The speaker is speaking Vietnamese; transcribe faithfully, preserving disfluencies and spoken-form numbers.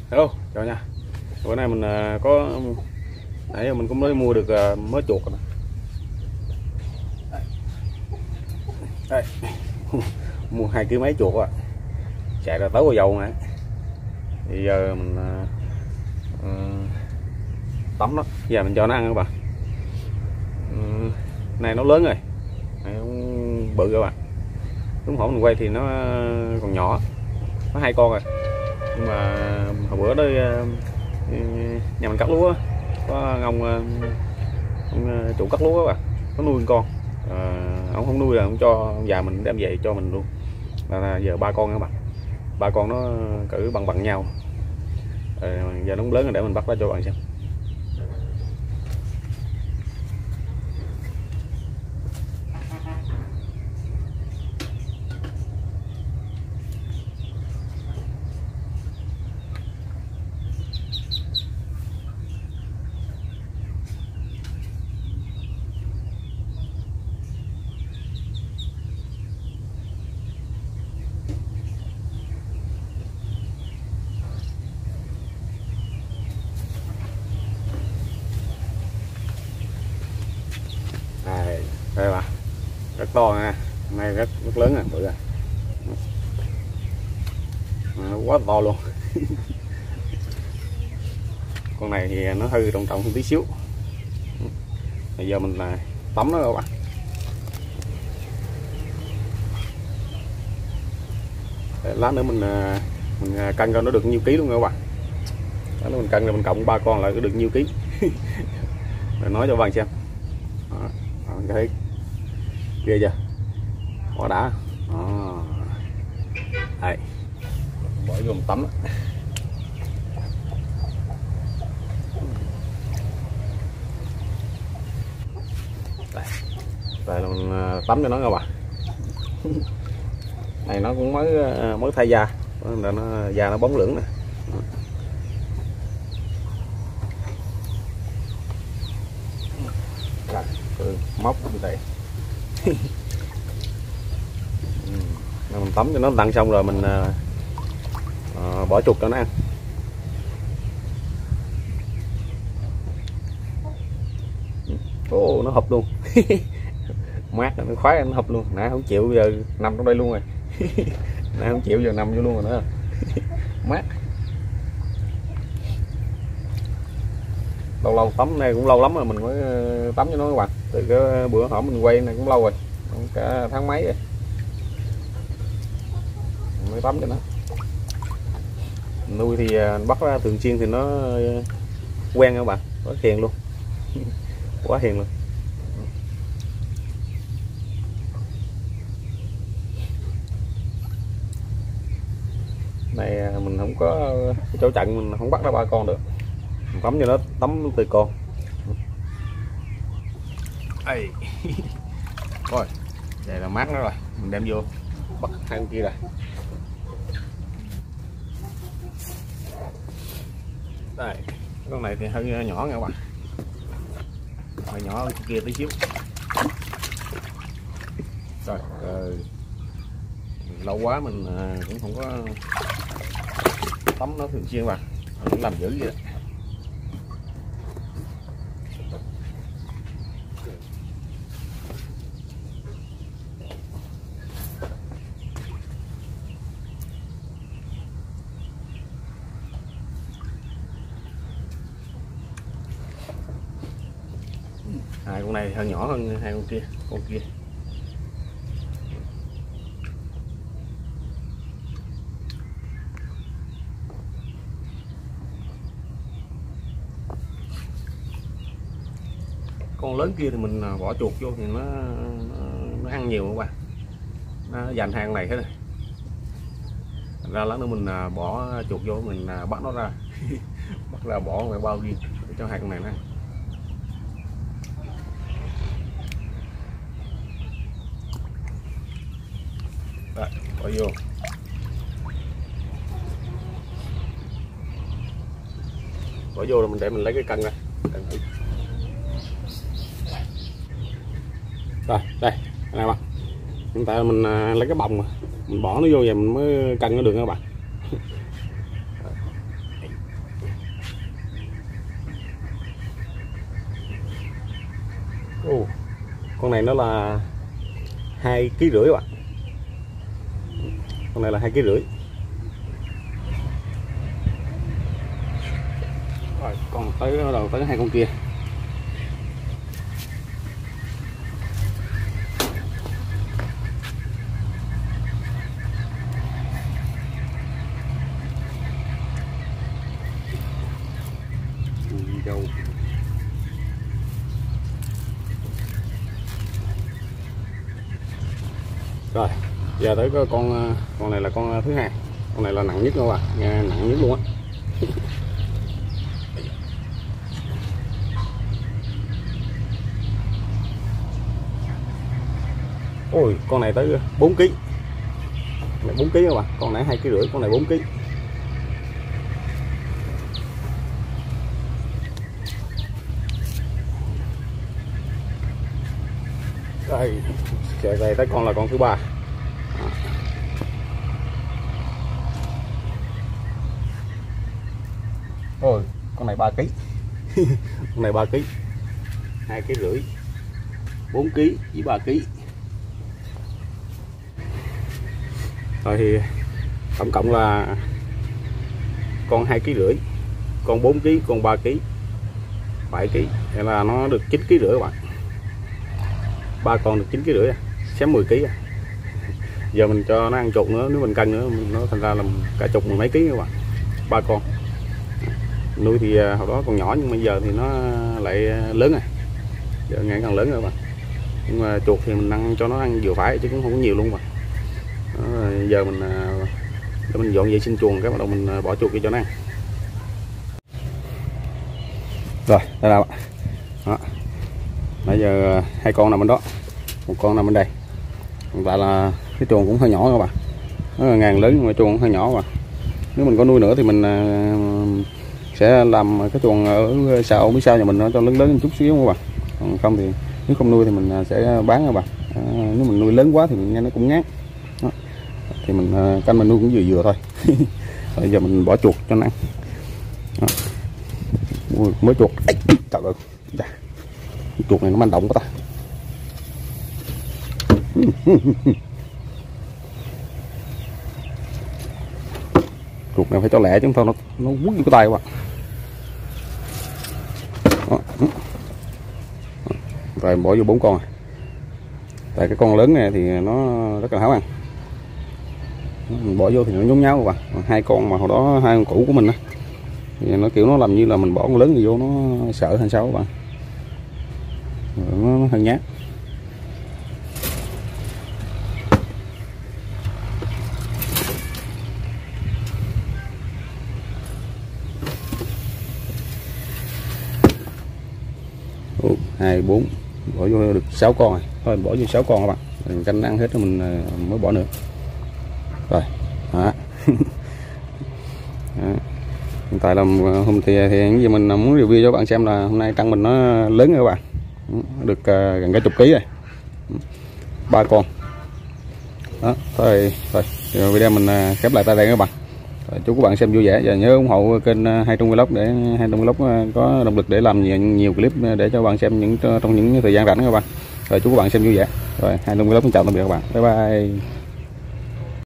Hello, chào nha. Bữa nay mình có nãy giờ mình cũng mới mua được mớ chuột rồi. Đây. Mua hai ký mấy chuột á, chạy ra tới vào dầu này. Bây giờ mình uh, tắm nó, giờ mình cho nó ăn các bạn. Uh, này nó lớn rồi, này nó bự các bạn. Đúng hổn mình quay thì nó còn nhỏ, nó hai con rồi. Nhưng mà hồi bữa đó nhà mình cắt lúa có ông, ông chủ cắt lúa các bạn, có nuôi con, à, ông không nuôi là ông cho ông già mình đem về cho mình luôn. Là giờ ba con các bạn, ba con nó cử bằng bằng nhau, à, giờ nó lớn rồi để mình bắt ra cho bạn xem. Đây, đây mà rất to nha, này rất rất lớn nè, bự rồi, nó quá to luôn. Con này thì nó hơi trọng trọng hơn tí xíu. Bây giờ mình là tắm nó các bạn. Để lát nữa mình mình cân cho nó được nhiêu ký luôn các bạn. Lát nữa mình cân rồi mình cộng ba con lại có được nhiêu ký. Rồi nói cho bạn xem. Đó, thấy ghê chưa, quá đã. Đó. Đây, bỏ vô một tắm đó. Đây, đây là mình tắm cho nó các bạn. Này nó cũng mới mới thay da, nó, nó da nó bóng lưỡng nè. Rồi, móc như vậy. Mình tắm cho nó đặng xong rồi mình uh, bỏ chuột cho nó ăn. Ồ, oh, nó hụp luôn. Mát nó khoái, nó hụp luôn. Nãy không chịu, giờ nằm trong đây luôn rồi. Nãy không chịu, giờ nằm vô luôn rồi nữa. Mát. Lâu lâu tắm này cũng lâu lắm rồi mình mới tắm cho nó các bạn. Từ cái bữa hổm mình quay này cũng lâu rồi, cả tháng mấy rồi mình mới tắm cho nó. Nuôi thì bắt ra thường xuyên thì nó quen các bạn, quá hiền luôn. Quá hiền luôn. Này mình không có cái chỗ chặn, mình không bắt ra ba con được, mình tắm cho nó tắm từ con. Ây. Rồi, vậy là mát nó rồi, mình đem vô bắt hai con kia rồi. Đây, con này thì hơi nhỏ nha các bạn, hơi nhỏ hơn kia tí xíu. Rồi, rồi lâu quá mình cũng không có tắm nó thường xuyên mà cũng làm dữ vậy đó. Hai con này hơi nhỏ hơn hai con kia, con kia. Con lớn kia thì mình bỏ chuột vô thì nó nó, nó ăn nhiều các bạn, nó dành hai con này hết rồi. Thành ra lát nữa mình bỏ chuột vô mình bắt nó ra. Bắt ra bỏ ngoài bao riêng để cho hai con này nó ăn. Rồi, bỏ vô. Bỏ vô rồi mình để mình lấy cái cân ra. Cân thử. Rồi, đây, này bạn. Hiện tại mình lấy cái bông mà mình bỏ nó vô và mình mới cân nó được các bạn. con này nó là hai ký rưỡi các bạn. Con này là hai ký rưỡi. Rồi còn tới đầu tới hai con kia. Dâu. Rồi giờ tới cái con con này là con thứ hai. Con này là nặng nhất luôn, nghe nặng nhất luôn á. Ôi con này tới bốn ký. Con này bốn ký các bạn, con nãy hai ký rưỡi, con này bốn ký. Đây, đây tới con là con thứ ba. Ôi, con này ba ký. Con này ba ký. hai ký rưỡi. bốn ký với ba ký. Rồi thì tổng cộng là con hai ký rưỡi, con bốn ký, con ba ký, bảy ký. Vậy là nó được chín ký rưỡi các bạn. Ba con được chín ký rưỡi, xém mười ký. Giờ mình cho nó ăn chuột nữa, nếu mình cân nữa nó thành ra là cả chục mười mấy ký các bạn. Ba con. Nuôi thì hồi đó còn nhỏ nhưng bây giờ thì nó lại lớn rồi. Giờ ngày càng lớn rồi các bạn. Nhưng mà chuột thì mình ăn cho nó ăn vừa phải chứ cũng không có nhiều luôn mà. Đó, giờ mình để mình dọn vệ sinh chuồng cái bắt đầu mình bỏ chuột kia cho nó ăn. Rồi, đây là bạn. Đó. Bây giờ hai con nằm bên đó, một con nằm bên đây. Hiện tại là cái chuồng cũng hơi nhỏ các bạn. Nó là ngàn lớn nhưng mà chuồng cũng hơi nhỏ mà. Nếu mình có nuôi nữa thì mình sẽ làm cái chuồng ở sau phía sau nhà mình nó cho lớn lớn một chút xíu các bạn. Còn không thì nếu không nuôi thì mình sẽ bán các bạn. À, nếu mình nuôi lớn quá thì nghe nó cũng ngán. Đó. Thì mình canh mình nuôi cũng vừa vừa thôi. Bây giờ mình bỏ chuột cho nó ăn. Đó. Mới chuột. Ê, trời ơi. Chuột này nó manh động quá ta. Chuột này phải cho lẹ chứ không thôi nó nó quất vô cái tay các bạn. Đó. Rồi bỏ vô bốn con à. Tại cái con lớn này thì nó rất là háo ăn. Mình bỏ vô thì nó nhốn nháo các bạn. Còn hai con mà hồi đó hai con cũ của mình á thì nó kiểu nó làm như là mình bỏ con lớn thì vô nó sợ hay sao các bạn. Nó, nó hơi nhát. một, hai, bốn, bỏ vô được sáu con rồi. Thôi bỏ vô sáu con các bạn. Mình canh ăn hết rồi mình mới bỏ nữa. Rồi. Đó. Đó. Hiện tại là hôm thì, thì những gì mình muốn review cho các bạn xem là hôm nay trăng mình nó lớn rồi các bạn. Được uh, gần cả chục ký rồi. Ba con. Đó, thôi rồi. Video mình uh, khép lại tại đây các bạn. Rồi, chúc các bạn xem vui vẻ và nhớ ủng hộ kênh uh, Hai Trung Vlog để Hai Trung Vlog uh, có động lực để làm nhiều, nhiều clip để cho các bạn xem những trong những thời gian rảnh các bạn. Rồi chúc các bạn xem vui vẻ. Rồi Hai Trung Vlog chào tạm biệt các bạn. Bye bye.